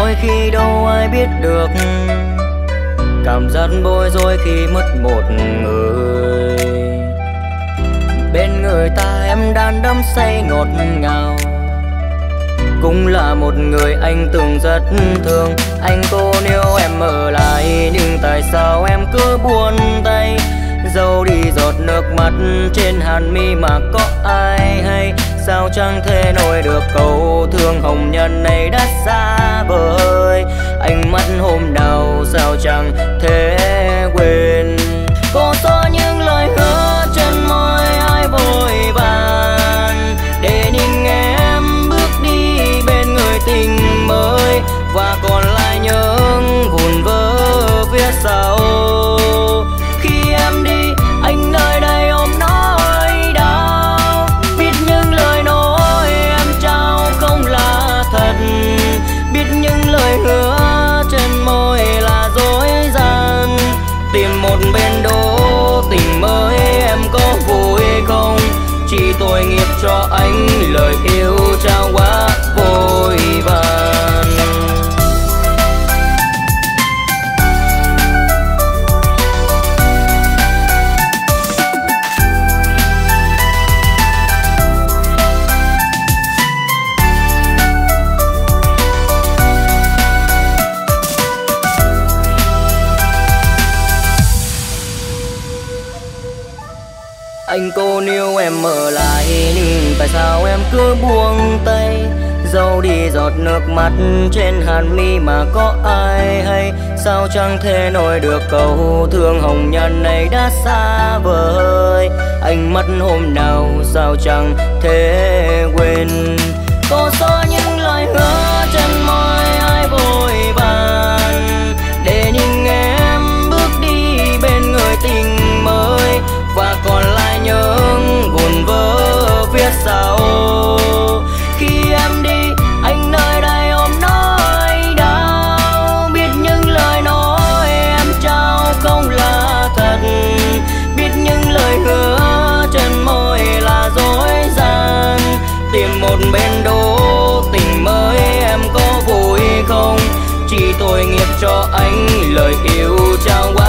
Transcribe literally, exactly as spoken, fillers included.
đôi khi đâu ai biết được cảm giác bối rối khi mất một người. Bên người ta em đan đắm say ngọt ngào, cũng là một người anh từng rất thương. Anh cô nếu em ở lại, nhưng tại sao em cứ buồn tay, dẫu đi giọt nước mắt trên hàn mi mà có ai hay. Sao chẳng thể nổi được câu thương hồng nhân này đã xa vời. Ánh mắt hôm nào sao chẳng thể quên. Cô có những lời hứa trên môi ai vội vàng, để nhìn em bước đi bên người tình mới, và còn lại những vụn vỡ phía sau. Khi em đi anh nơi đây ôm nỗi đau, biết những lời nói em trao không là thật, biết những lời hứa trên môi là dối gian. Tìm một bên đỗ tình mới em có vui không, chỉ tội nghiệp cho anh lời yêu trao quá vội vàng. Anh cô nếu em ở lại, nhưng tại sao em cứ buông tay, dẫu đi giọt nước mắt trên hàn mi mà có ai hay. Sao chẳng thể nổi được câu thương hồng nhân này đã xa vời. Ánh mắt hôm nào sao chẳng thể quên. Có số những lời hứa trên môi ai vội vàng, để nhìn em bước đi bên người tình mới, và còn lại những vụn vỡ phía sau. Khi em đi anh nơi đây ôm nỗi đau, biết những lời nói em trao không là thật, biết những lời hứa trên môi là dối gian. Tìm một bên đỗ tình mới em có vui không, chỉ tội nghiệp cho anh lời yêu trao quá